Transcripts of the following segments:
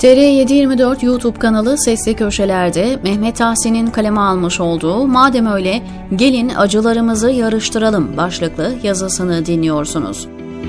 TR724 YouTube kanalı Sesli Köşeler'de Mehmet Tahsin'in kaleme almış olduğu "Madem öyle gelin acılarımızı yarıştıralım" başlıklı yazısını dinliyorsunuz.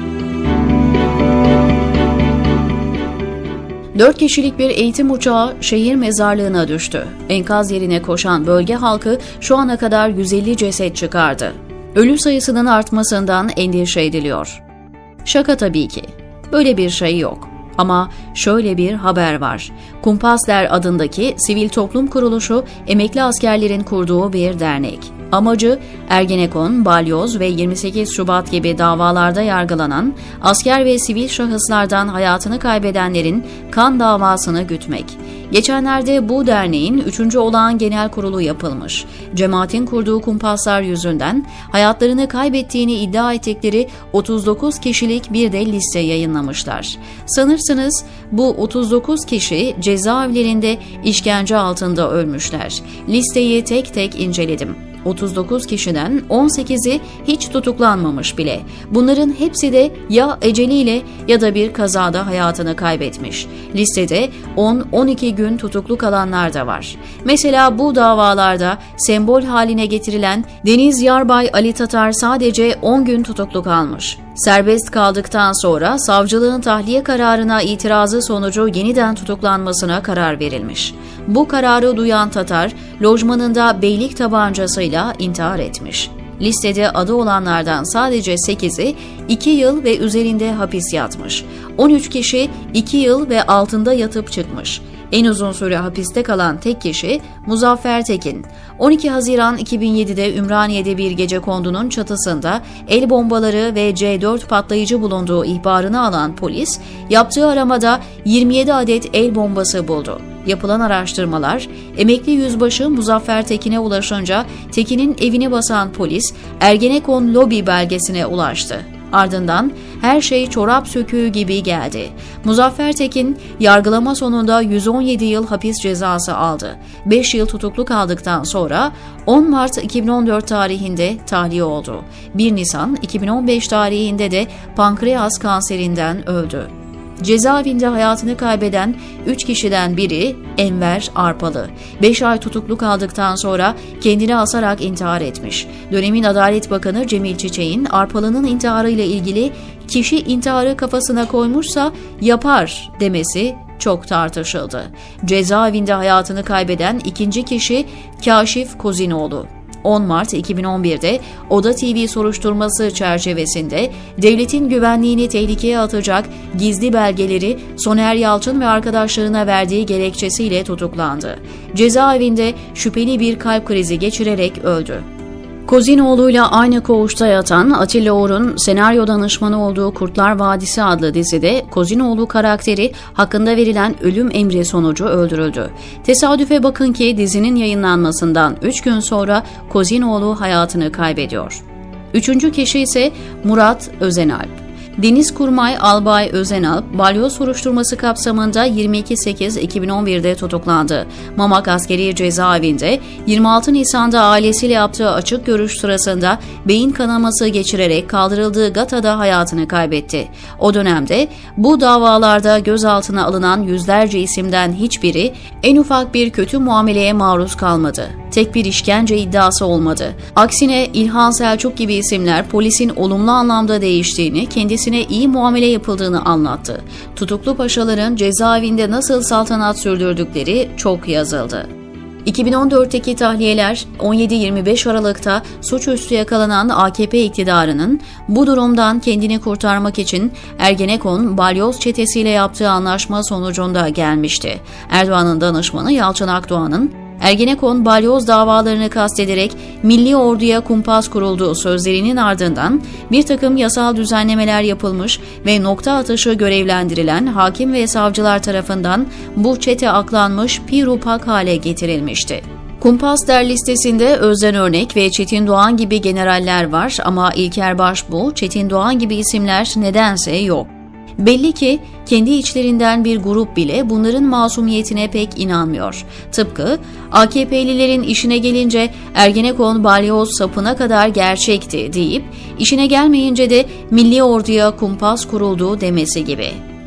4 kişilik bir eğitim uçağı şehir mezarlığına düştü. Enkaz yerine koşan bölge halkı şu ana kadar 150 ceset çıkardı. Ölü sayısının artmasından endişe ediliyor. Şaka tabii ki. Böyle bir şey yok. Ama şöyle bir haber var. Kumpasler adındaki sivil toplum kuruluşu emekli askerlerin kurduğu bir dernek. Amacı Ergenekon, Balyoz ve 28 Şubat gibi davalarda yargılanan asker ve sivil şahıslardan hayatını kaybedenlerin kan davasını gütmek. Geçenlerde bu derneğin 3. olağan genel kurulu yapılmış. Cemaatin kurduğu kumpaslar yüzünden hayatlarını kaybettiğini iddia ettikleri 39 kişilik bir de liste yayınlamışlar. Sanırsınız bu 39 kişi cezaevlerinde işkence altında ölmüşler. Listeyi tek tek inceledim. 39 kişiden 18'i hiç tutuklanmamış bile. Bunların hepsi de ya eceliyle ya da bir kazada hayatını kaybetmiş. Listede 10-12 gün tutuklu kalanlar da var. Mesela bu davalarda sembol haline getirilen Deniz Yarbay Ali Tatar sadece 10 gün tutuklu kalmış. Serbest kaldıktan sonra savcılığın tahliye kararına itirazı sonucu yeniden tutuklanmasına karar verilmiş. Bu kararı duyan Tatar, lojmanında beylik tabancasıyla intihar etmiş. Listede adı olanlardan sadece 8'i 2 yıl ve üzerinde hapis yatmış. 13 kişi 2 yıl ve altında yatıp çıkmış. En uzun süre hapiste kalan tek kişi Muzaffer Tekin. 12 Haziran 2007'de Ümraniye'de bir gecekondunun çatısında el bombaları ve C4 patlayıcı bulunduğu ihbarını alan polis, yaptığı aramada 27 adet el bombası buldu. Yapılan araştırmalar, emekli yüzbaşı Muzaffer Tekin'e ulaşınca Tekin'in evini basan polis, Ergenekon lobi belgesine ulaştı. Ardından her şey çorap söküğü gibi geldi. Muzaffer Tekin yargılama sonunda 117 yıl hapis cezası aldı. 5 yıl tutuklu kaldıktan sonra 10 Mart 2014 tarihinde tahliye oldu. 1 Nisan 2015 tarihinde de pankreas kanserinden öldü. Cezaevinde hayatını kaybeden 3 kişiden biri Enver Arpalı. 5 ay tutuklu kaldıktan sonra kendini asarak intihar etmiş. Dönemin Adalet Bakanı Cemil Çiçek'in Arpalı'nın intiharıyla ilgili "kişi intiharı kafasına koymuşsa yapar" demesi çok tartışıldı. Cezaevinde hayatını kaybeden ikinci kişi Kaşif Kozinoğlu. 10 Mart 2011'de Oda TV soruşturması çerçevesinde devletin güvenliğini tehlikeye atacak gizli belgeleri Soner Yalçın ve arkadaşlarına verdiği gerekçesiyle tutuklandı. Cezaevinde şüpheli bir kalp krizi geçirerek öldü. Kozinoğlu'yla aynı koğuşta yatan Atilla Uğur'un senaryo danışmanı olduğu Kurtlar Vadisi adlı dizide Kozinoğlu karakteri hakkında verilen ölüm emri sonucu öldürüldü. Tesadüfe bakın ki dizinin yayınlanmasından 3 gün sonra Kozinoğlu hayatını kaybediyor. Üçüncü kişi ise Murat Özenalp. Deniz Kurmay Albay Özenalp, balyoz soruşturması kapsamında 22.08.2011'de tutuklandı. Mamak Askeri Cezaevinde 26 Nisan'da ailesiyle yaptığı açık görüş sırasında beyin kanaması geçirerek kaldırıldığı Gata'da hayatını kaybetti. O dönemde bu davalarda gözaltına alınan yüzlerce isimden hiçbiri en ufak bir kötü muameleye maruz kalmadı. Tek bir işkence iddiası olmadı. Aksine İlhan Selçuk gibi isimler polisin olumlu anlamda değiştiğini, kendisine iyi muamele yapıldığını anlattı. Tutuklu paşaların cezaevinde nasıl saltanat sürdürdükleri çok yazıldı. 2014'teki tahliyeler 17-25 Aralık'ta suçüstü yakalanan AKP iktidarının bu durumdan kendini kurtarmak için Ergenekon, Balyoz çetesiyle yaptığı anlaşma sonucunda gelmişti. Erdoğan'ın danışmanı Yalçın Akdoğan'ın Ergenekon, Balyoz davalarını kastederek milli orduya kumpas kurulduğu sözlerinin ardından bir takım yasal düzenlemeler yapılmış ve nokta atışı görevlendirilen hakim ve savcılar tarafından bu çete aklanmış pirupak hale getirilmişti. Kumpasler listesinde Özden Örnek ve Çetin Doğan gibi generaller var ama İlker Başbuğ, Çetin Doğan gibi isimler nedense yok. Belli ki kendi içlerinden bir grup bile bunların masumiyetine pek inanmıyor. Tıpkı AKP'lilerin işine gelince Ergenekon balyoz sapına kadar gerçekti deyip işine gelmeyince de milli orduya kumpas kuruldu demesi gibi.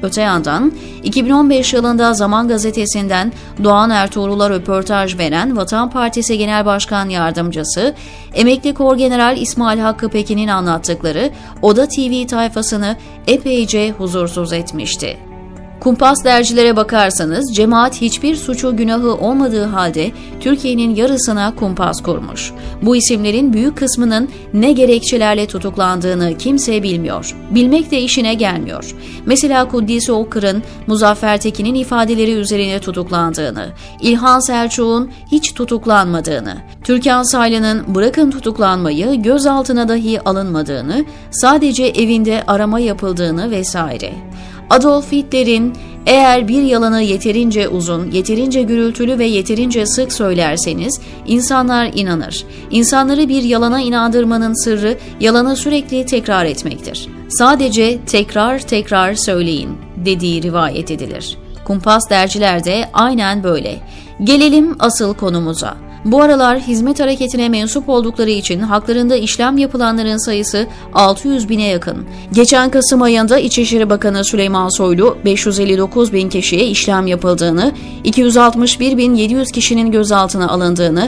Öte yandan 2015 yılında Zaman Gazetesi'nden Doğan Ertuğrul'a röportaj veren Vatan Partisi Genel Başkan Yardımcısı, emekli Korgeneral İsmail Hakkı Pekin'in anlattıkları Oda TV tayfasını epeyce huzursuz etmişti. Kumpas dergilere bakarsanız cemaat hiçbir suçu günahı olmadığı halde Türkiye'nin yarısına kumpas kurmuş. Bu isimlerin büyük kısmının ne gerekçelerle tutuklandığını kimse bilmiyor. Bilmek de işine gelmiyor. Mesela Kuddisi Okkır'ın, Muzaffer Tekin'in ifadeleri üzerine tutuklandığını, İlhan Selçuk'un hiç tutuklanmadığını, Türkan Saylan'ın bırakın tutuklanmayı gözaltına dahi alınmadığını, sadece evinde arama yapıldığını vesaire. Adolf Hitler'in eğer bir yalanı yeterince uzun, yeterince gürültülü ve yeterince sık söylerseniz insanlar inanır. İnsanları bir yalana inandırmanın sırrı yalanı sürekli tekrar etmektir. Sadece tekrar söyleyin dediği rivayet edilir. Kumpas dergiler de aynen böyle. Gelelim asıl konumuza. Bu aralar hizmet hareketine mensup oldukları için haklarında işlem yapılanların sayısı 600 bine yakın. Geçen Kasım ayında İçişleri Bakanı Süleyman Soylu 559 bin kişiye işlem yapıldığını, 261.700 kişinin gözaltına alındığını,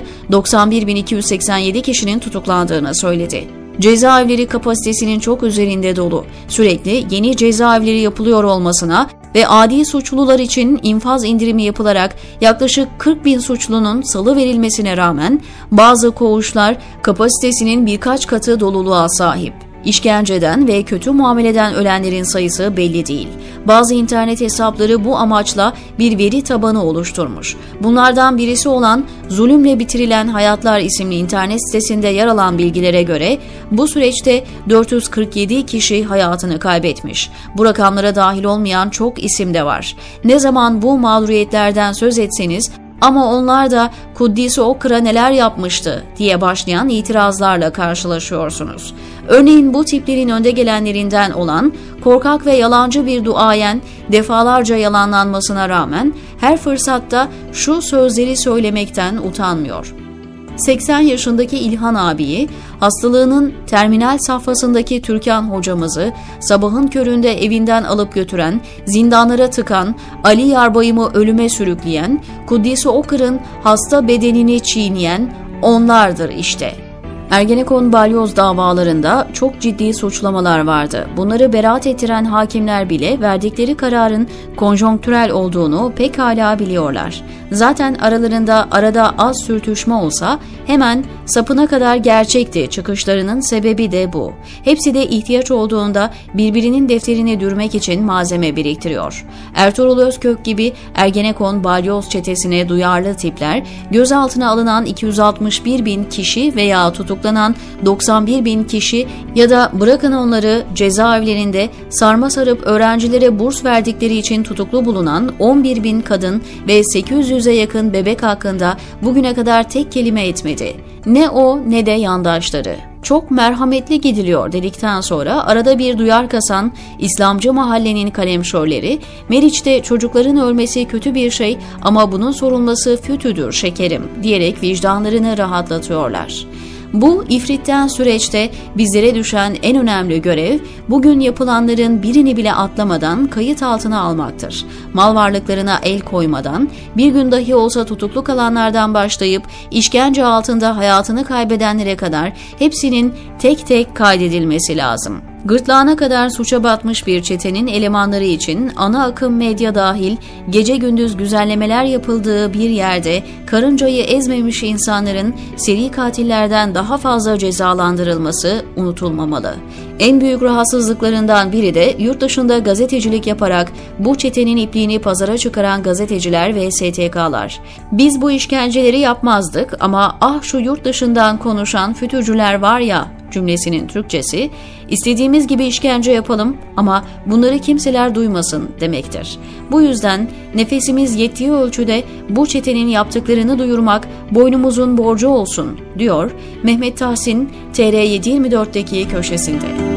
91.287 kişinin tutuklandığını söyledi. Cezaevleri kapasitesinin çok üzerinde dolu. Sürekli yeni cezaevleri yapılıyor olmasına ve adi suçlular için infaz indirimi yapılarak yaklaşık 40 bin suçlunun salı verilmesine rağmen bazı koğuşlar kapasitesinin birkaç katı doluluğa sahip. İşkenceden ve kötü muameleden ölenlerin sayısı belli değil. Bazı internet hesapları bu amaçla bir veri tabanı oluşturmuş. Bunlardan birisi olan Zulümle Bitirilen Hayatlar isimli internet sitesinde yer alan bilgilere göre bu süreçte 447 kişi hayatını kaybetmiş. Bu rakamlara dahil olmayan çok isim de var. Ne zaman bu mağduriyetlerden söz etseniz ama onlar da Kuddisi Okkır'a neler yapmıştı diye başlayan itirazlarla karşılaşıyorsunuz. Örneğin bu tiplerin önde gelenlerinden olan korkak ve yalancı bir duayen defalarca yalanlanmasına rağmen her fırsatta şu sözleri söylemekten utanmıyor. 80 yaşındaki İlhan abiyi, hastalığının terminal safhasındaki Türkan hocamızı, sabahın köründe evinden alıp götüren, zindanlara tıkan, Ali Yarbayım'ı ölüme sürükleyen, Kuddisi Okkır'ın hasta bedenini çiğneyen onlardır işte. Ergenekon balyoz davalarında çok ciddi suçlamalar vardı. Bunları beraat ettiren hakimler bile verdikleri kararın konjonktürel olduğunu pekala biliyorlar. Zaten aralarında arada az sürtüşme olsa hemen sapına kadar gerçekti çıkışlarının sebebi de bu. Hepsi de ihtiyaç olduğunda birbirinin defterini dürmek için malzeme biriktiriyor. Ertuğrul Özkök gibi Ergenekon balyoz çetesine duyarlı tipler, gözaltına alınan 261 bin kişi veya tutuklanan 91 bin kişi ya da bırakın onları cezaevlerinde sarma sarıp öğrencilere burs verdikleri için tutuklu bulunan 11 bin kadın ve 800'e yakın bebek hakkında bugüne kadar tek kelime etmedi. Ne o ne de yandaşları. Çok merhametli gidiliyor dedikten sonra arada bir duyar kasan İslamcı mahallenin kalemşörleri, Meriç'te çocukların ölmesi kötü bir şey ama bunun sorulması fütüdür şekerim diyerek vicdanlarını rahatlatıyorlar. Bu ifritten süreçte bizlere düşen en önemli görev, bugün yapılanların birini bile atlamadan kayıt altına almaktır. Mal varlıklarına el koymadan, bir gün dahi olsa tutuklu kalanlardan başlayıp işkence altında hayatını kaybedenlere kadar hepsinin tek tek kaydedilmesi lazım. Gırtlağına kadar suça batmış bir çetenin elemanları için ana akım medya dahil gece gündüz güzellemeler yapıldığı bir yerde karıncayı ezmemiş insanların seri katillerden daha fazla cezalandırılması unutulmamalı. En büyük rahatsızlıklarından biri de yurt dışında gazetecilik yaparak bu çetenin ipliğini pazara çıkaran gazeteciler ve STK'lar. Biz bu işkenceleri yapmazdık ama ah şu yurt dışından konuşan fütürcüler var ya cümlesinin Türkçesi, istediğimiz gibi işkence yapalım ama bunları kimseler duymasın demektir. Bu yüzden nefesimiz yettiği ölçüde bu çetenin yaptıklarını duyurmak boynumuzun borcu olsun, diyor Mehmet Tahsin TR724'deki köşesinde.